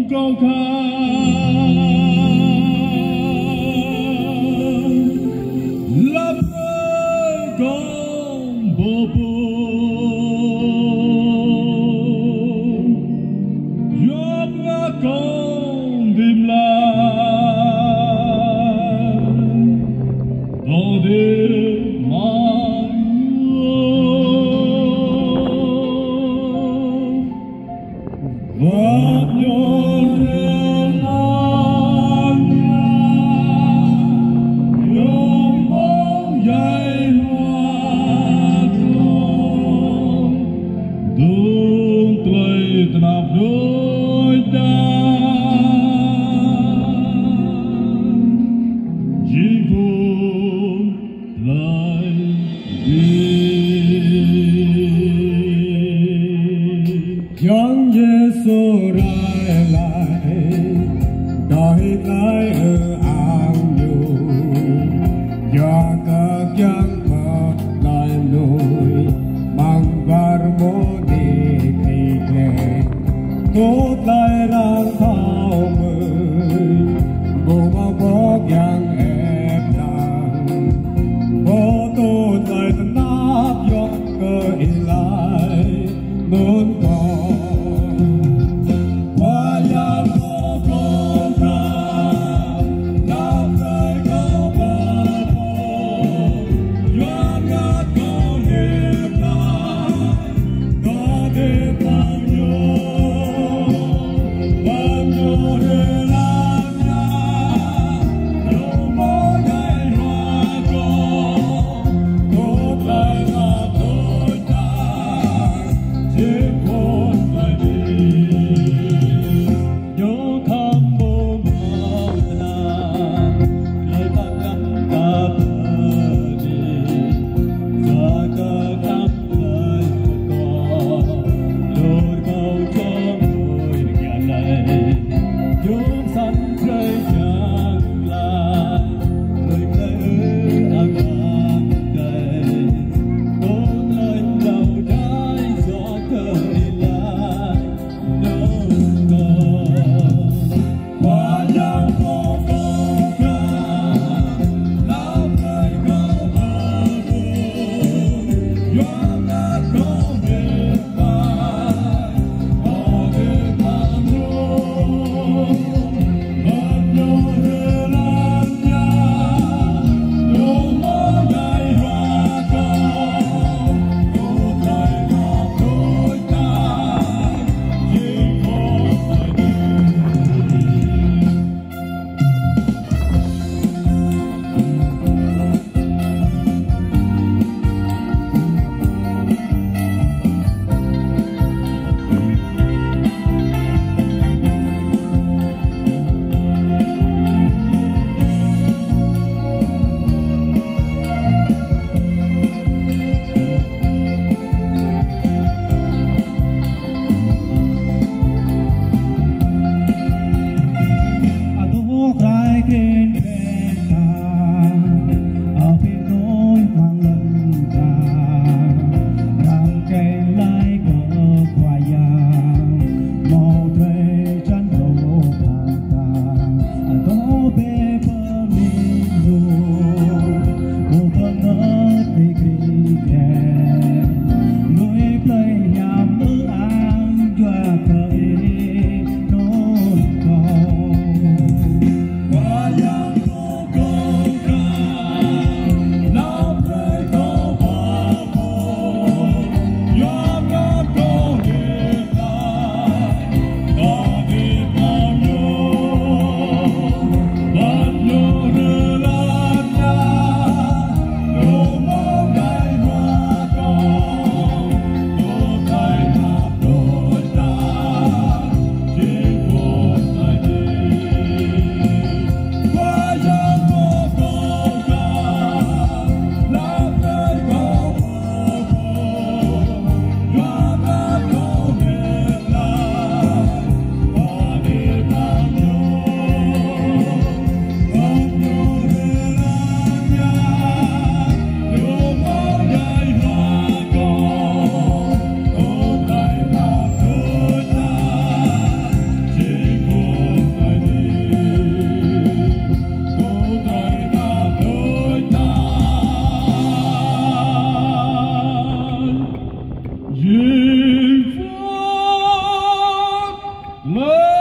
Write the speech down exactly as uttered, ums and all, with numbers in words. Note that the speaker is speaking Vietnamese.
cao khang lấp nơi con bờ bồn giọt ngã con tìm lại to đêm mai vấp nhon rêu ngang nhôm bóng dây hoa thơm tương tươi nạp đôi đàn chỉ vun lại Young Giêsu lại lại đòi lại ở ang du do các dân mà lại nuôi bằng harmoni kỳ lệ tốt lại đang thao mười bộ bao bó yang ép nàng bộ tốt lại tân nát giọt cơ ý lại nôn còn Why Go!